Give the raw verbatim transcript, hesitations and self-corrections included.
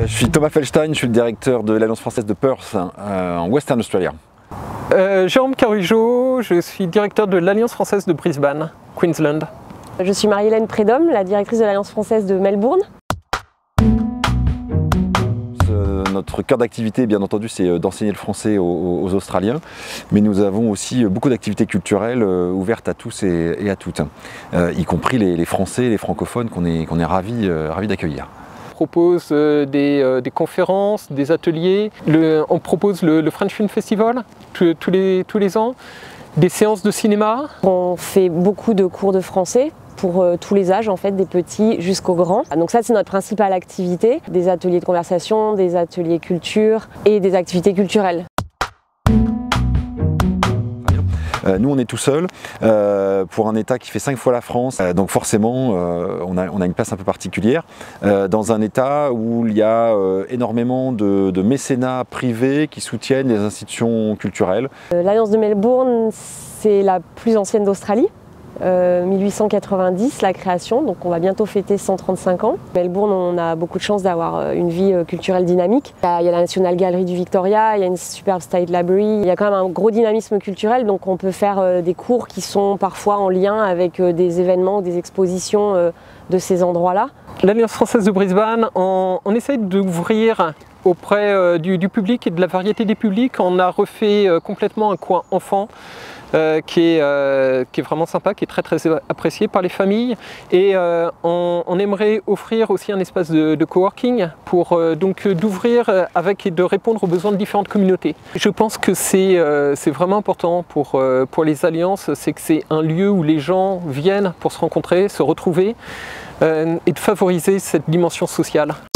Euh, je suis Thomas Feldstein, je suis le directeur de l'Alliance française de Perth euh, en Western Australia. Euh, Jérôme Carujo, je suis directeur de l'Alliance française de Brisbane, Queensland. Je suis Marie-Hélène Prédhomme, la directrice de l'Alliance française de Melbourne. Euh, notre cœur d'activité, bien entendu, c'est d'enseigner le français aux, aux Australiens, mais nous avons aussi beaucoup d'activités culturelles euh, ouvertes à tous et, et à toutes, euh, y compris les, les Français et les francophones qu'on est, qu'on est ravis, euh, ravis d'accueillir. On propose euh, des, euh, des conférences, des ateliers, le, on propose le, le French Film Festival tous, tous, les, tous les ans, des séances de cinéma. On fait beaucoup de cours de français pour euh, tous les âges, en fait, des petits jusqu'aux grands. Donc ça, c'est notre principale activité, des ateliers de conversation, des ateliers culture et des activités culturelles. Euh, nous, on est tout seul euh, pour un État qui fait cinq fois la France, euh, donc forcément, euh, on, a, on a une place un peu particulière euh, dans un État où il y a euh, énormément de, de mécénats privés qui soutiennent les institutions culturelles. Euh, L'Alliance de Melbourne, c'est la plus ancienne d'Australie. Euh, mille huit cent quatre-vingt-dix, la création, donc on va bientôt fêter cent trente-cinq ans. Melbourne, on a beaucoup de chance d'avoir une vie culturelle dynamique. Il y a, il y a la National Gallery du Victoria, il y a une superbe State Library, il y a quand même un gros dynamisme culturel, donc on peut faire des cours qui sont parfois en lien avec des événements ou des expositions de ces endroits-là. L'Alliance française de Brisbane, on, on essaye d'ouvrir auprès euh, du, du public et de la variété des publics. On a refait euh, complètement un coin enfant euh, qui, est, euh, qui est vraiment sympa, qui est très très apprécié par les familles. Et euh, on, on aimerait offrir aussi un espace de, de coworking pour euh, donc d'ouvrir avec et de répondre aux besoins de différentes communautés. Je pense que c'est euh, c'est vraiment important pour, euh, pour les alliances, c'est que c'est un lieu où les gens viennent pour se rencontrer, se retrouver euh, et de favoriser cette dimension sociale.